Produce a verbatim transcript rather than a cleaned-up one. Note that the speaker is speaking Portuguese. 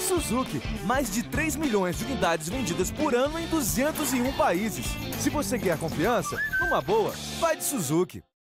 Suzuki, mais de três milhões de unidades vendidas por ano em duzentos e um países. Se você quer confiança, numa boa, vai de Suzuki.